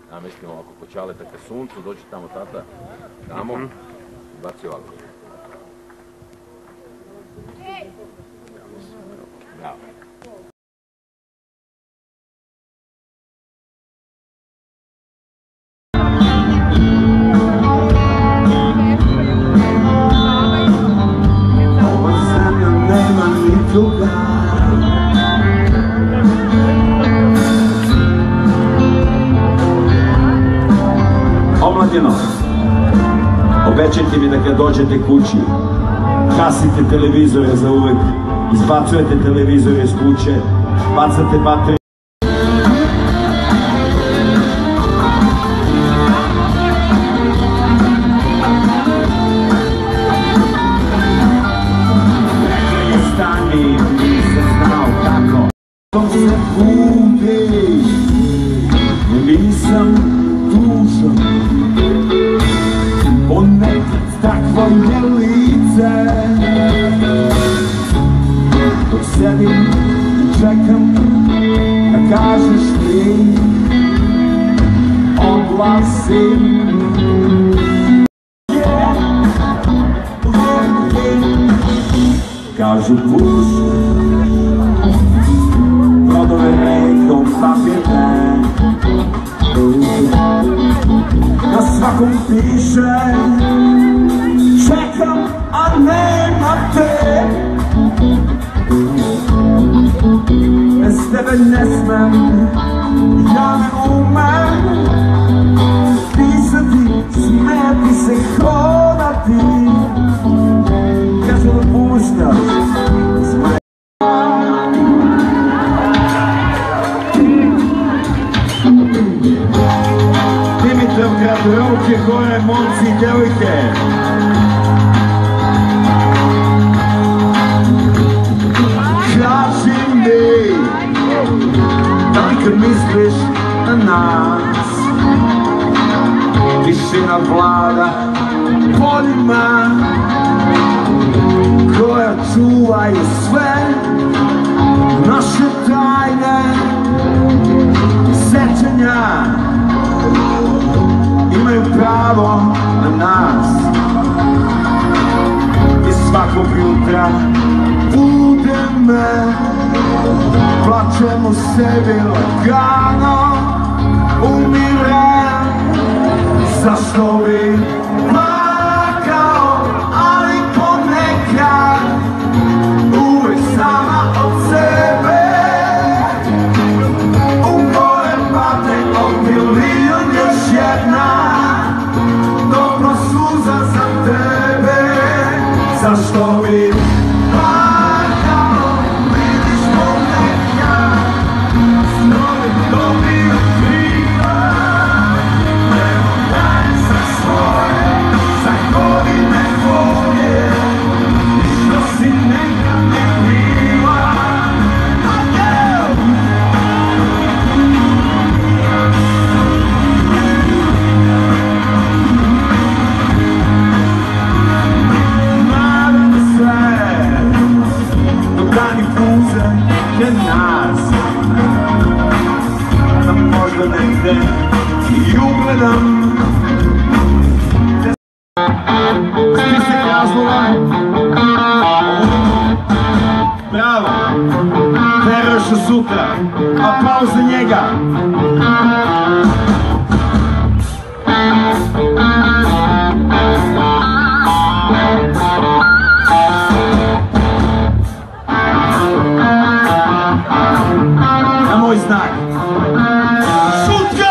Ja mislim ovako po Čaleta ka suncu, dođe tamo tata, tamo, baci ovako. Bravo. Omladino, obećajte mi da kad dođete kući, gasite televizore za uvek, izbacujete televizore iz kuće, bacate baterije. Stani, nisam znao kako se budi, nisam tužan, ponekad takvo je lice, dok sedim i čekam da kažeš ti odlazim. Kažu puš, brodove rekom papirne, na svakom piše čekam, a nema te. Bez tebe ne smem, ja ne umem pisati, smijati se, hodati. Kažu da puštaš sve. Dimitrovgrad, ruke gore, momci i devojke. Kaži mi, da li kad misliš na nas, tišina vlada poljima koja čuvaju sve naše tajne sećanja, imaju pravo na nas. I svakog jutra bude me, plačemo sebi lagano, umirem. Zašto bi plakao, ali ponekad uvek sama od sebe. U moje padne od milion još jedna dobro suza za tebe. Zašto bi plakao, vidiš ponekad snovi dobiju kriva. Evo daj za svoje, za godine tvoje, i što si nekad ne kriva. Da možda negde i ugledam spisak razloga. Bravo, veruješ u sutra, aplauz za njega. Na moj znak. Šutka!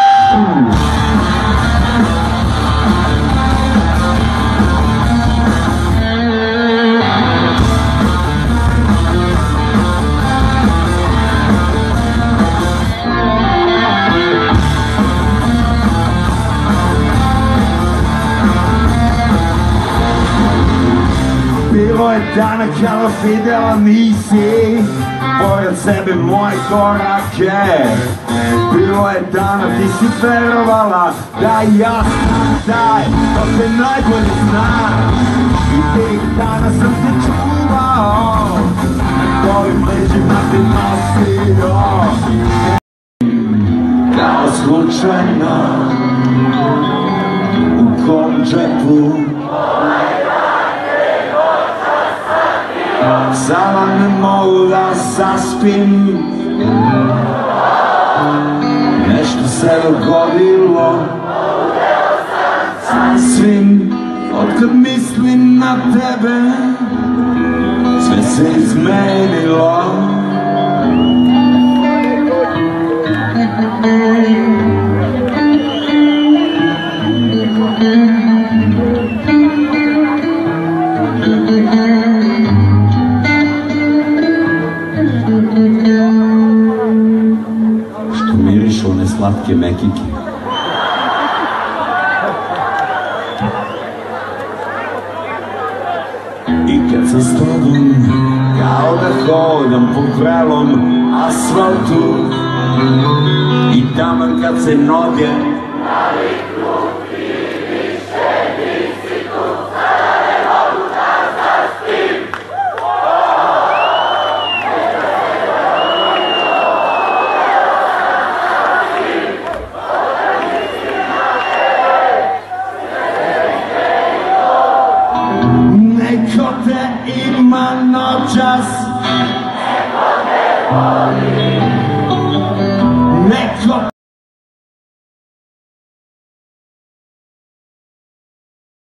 Bilo je dana kada videla nisi pored sebe moje korake. Bilo je dana ti si verovala da ja sam taj ko te najbolje zna. I tih dana sam te čuvao, na tvojim leđima te nosio. kao slučajna u kom džepu sama ne mogu da saspim. Nešto se dogodilo sasvim otkad mislim na tebe, sve se izmenilo. Što mirišu one slatke mekike. I kad sam s tobom, kao da hodam po vrelom asfaltu, i taman kad se noge